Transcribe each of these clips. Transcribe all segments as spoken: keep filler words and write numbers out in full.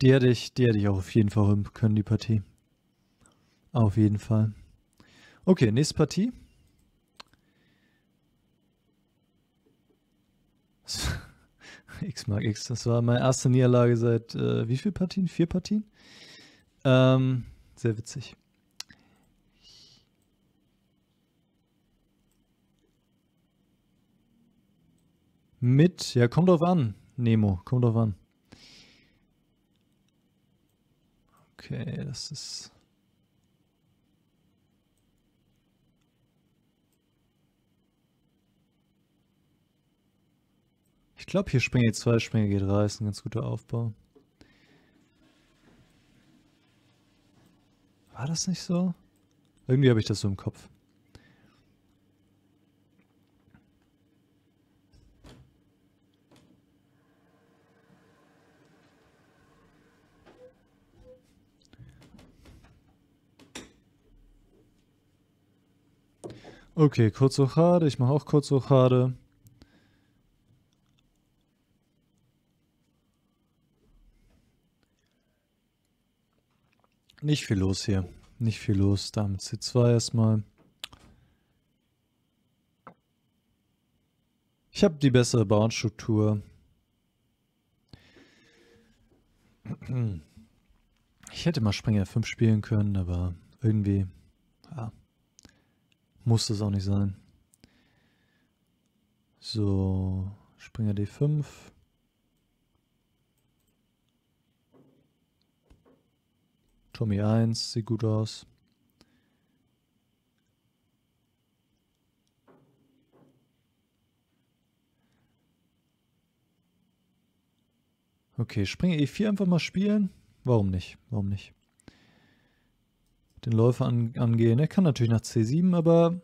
Die hätte ich, die hätte ich auch auf jeden Fall holen können, die Partie. Auf jeden Fall. Okay, nächste Partie. X mag X. Das war meine erste Niederlage seit äh, wie viel Partien? Vier Partien? Ähm, sehr witzig. Mit, ja, kommt drauf an. Nemo, kommt drauf an. Okay, das ist... Ich glaube, hier Springer G zwei, Springer G drei ist ein ganz guter Aufbau. War das nicht so? Irgendwie habe ich das so im Kopf. Okay, Kurzhochade. Ich mache auch Kurzhochade. Nicht viel los hier. Nicht viel los. Dame C zwei erstmal. Ich habe die bessere Bauernstruktur. Ich hätte mal Springer F fünf spielen können, aber irgendwie ja, muss das auch nicht sein. So, Springer D fünf. Turm E eins, sieht gut aus. Okay, Springer E vier einfach mal spielen. Warum nicht? Warum nicht? Den Läufer an, angehen. Er kann natürlich nach C sieben, aber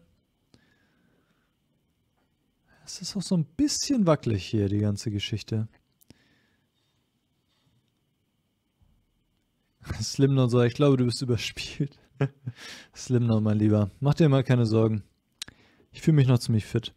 es ist auch so ein bisschen wackelig hier, die ganze Geschichte. Slimner so, ich glaube, du bist überspielt. Slimner, mein Lieber. Mach dir mal keine Sorgen. Ich fühle mich noch ziemlich fit.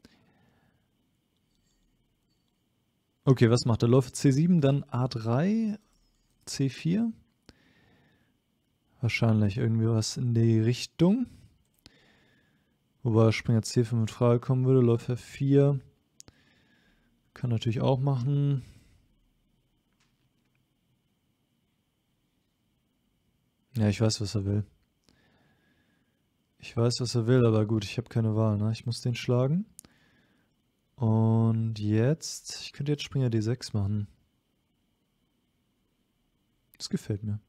Okay, was macht der Läufer? C sieben, dann A drei, C vier. Wahrscheinlich irgendwie was in die Richtung. Wobei Springer C fünf in Frage kommen würde. Läufer F vier. Kann natürlich auch machen. Ja, ich weiß, was er will. Ich weiß, was er will, aber gut, ich habe keine Wahl, ne? Ich muss den schlagen. Und jetzt, ich könnte jetzt Springer D sechs machen. Das gefällt mir.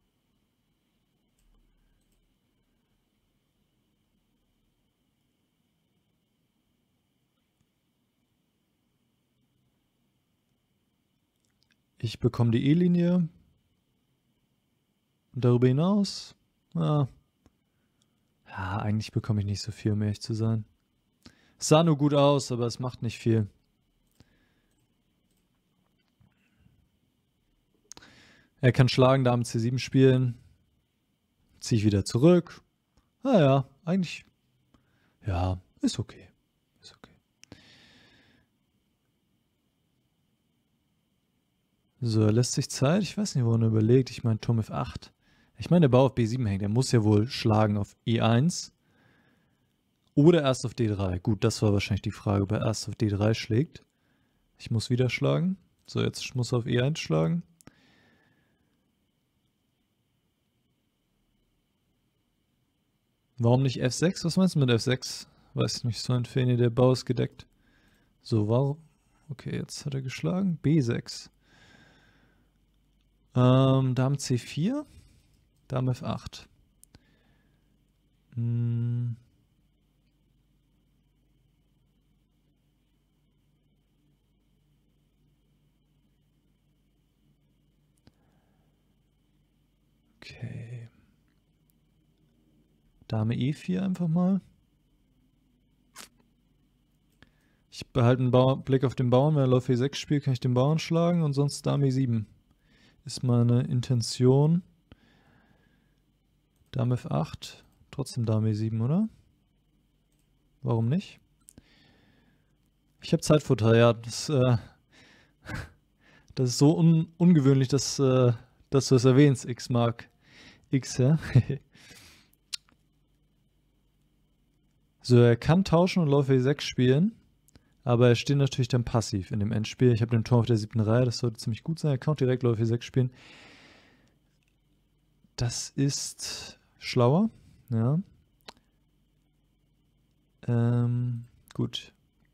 Ich bekomme die E-Linie. Und darüber hinaus, ah, ja, eigentlich bekomme ich nicht so viel, um ehrlich zu sein. Es sah nur gut aus, aber es macht nicht viel. Er kann schlagen, Dame C sieben spielen. Ziehe ich wieder zurück. Naja, eigentlich, ja, ist okay. Ist okay. So, er lässt sich Zeit. Ich weiß nicht, wo er überlegt. Ich meine, Turm F acht. Ich meine, der Bau auf B sieben hängt. Er muss ja wohl schlagen auf E eins. Oder erst auf D drei. Gut, das war wahrscheinlich die Frage, ob er erst auf D drei schlägt. Ich muss wieder schlagen. So, jetzt muss er auf E eins schlagen. Warum nicht F sechs? Was meinst du mit F sechs? Weiß ich nicht, so ein Feni, der Bau ist gedeckt. So, warum? Okay, jetzt hat er geschlagen. B sechs. Ähm, Dame C vier. Dame F acht. Hm. Okay. Dame E vier einfach mal. Ich behalte einen Bauer, Blick auf den Bauern. Wenn er Läufer E sechs spielt, kann ich den Bauern schlagen und sonst Dame E sieben. Ist meine Intention. Dame F acht. Trotzdem Dame E sieben, oder? Warum nicht? Ich habe Zeitvorteil, ja. Das, äh, das ist so un ungewöhnlich, dass, äh, dass du es erwähnst, X-Mark X, ja. So, er kann tauschen und Läufer E sechs spielen, aber er steht natürlich dann passiv in dem Endspiel. Ich habe den Turm auf der siebten Reihe, das sollte ziemlich gut sein. Er kann auch direkt Läufer E sechs spielen. Das ist schlauer, ja. Ähm, gut.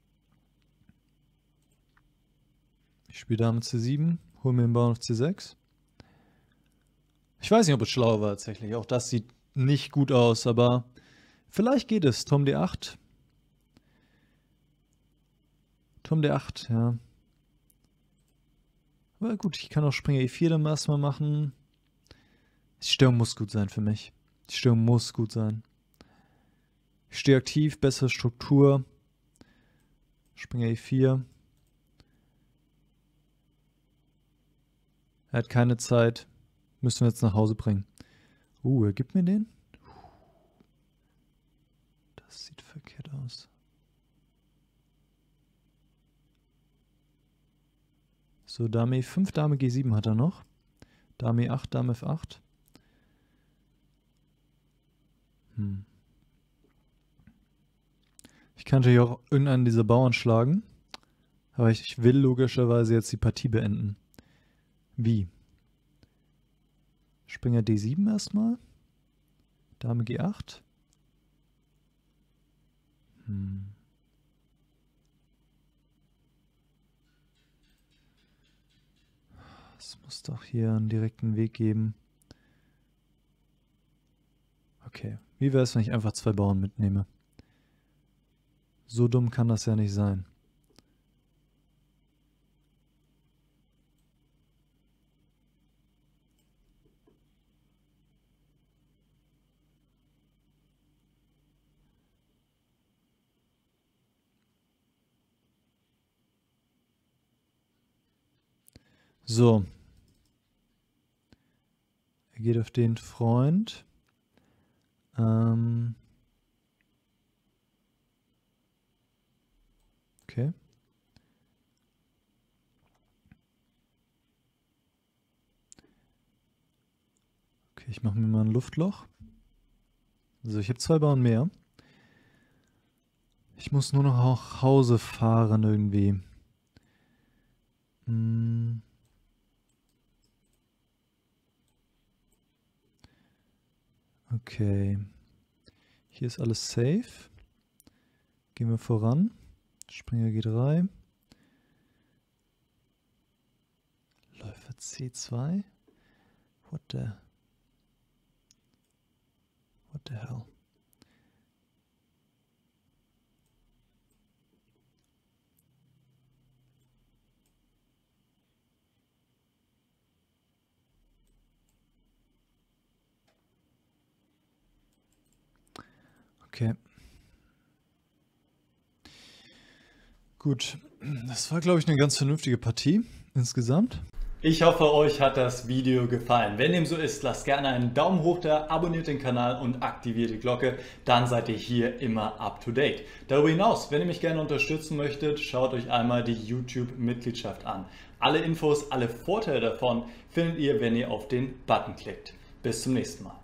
Ich spiele Dame C sieben, hole mir den Bauern auf C sechs. Ich weiß nicht, ob es schlau war tatsächlich. Auch das sieht nicht gut aus, aber vielleicht geht es. Turm D acht. Turm D acht, ja. Aber gut, ich kann auch Springer E vier dann erstmal machen. Die Störung muss gut sein für mich. Die Störung muss gut sein. Ich stehe aktiv, bessere Struktur. Springer E vier. Er hat keine Zeit. Müssen wir jetzt nach Hause bringen. Uh, er gibt mir den? Das sieht verkehrt aus. So, Dame E fünf, Dame G sieben hat er noch. Dame E acht, Dame F acht. Hm. Ich kann natürlich auch irgendeinen dieser Bauern schlagen. Aber ich will logischerweise jetzt die Partie beenden. Wie? Springer D sieben erstmal. Dame G acht. Hm. Es muss doch hier einen direkten Weg geben. Okay. Wie wäre es, wenn ich einfach zwei Bauern mitnehme? So dumm kann das ja nicht sein. So. Er geht auf den Freund. Ähm. Okay. Okay, ich mache mir mal ein Luftloch. Also ich habe zwei Bauern mehr. Ich muss nur noch nach Hause fahren irgendwie. Hm. Okay. Hier ist alles safe. Gehen wir voran. Springer G drei. Läufer C zwei. What the... What the hell? Okay. Gut, das war, glaube ich, eine ganz vernünftige Partie insgesamt. Ich hoffe, euch hat das Video gefallen. Wenn dem so ist, lasst gerne einen Daumen hoch da, abonniert den Kanal und aktiviert die Glocke. Dann seid ihr hier immer up to date. Darüber hinaus, wenn ihr mich gerne unterstützen möchtet, schaut euch einmal die YouTube-Mitgliedschaft an. Alle Infos, alle Vorteile davon findet ihr, wenn ihr auf den Button klickt. Bis zum nächsten Mal.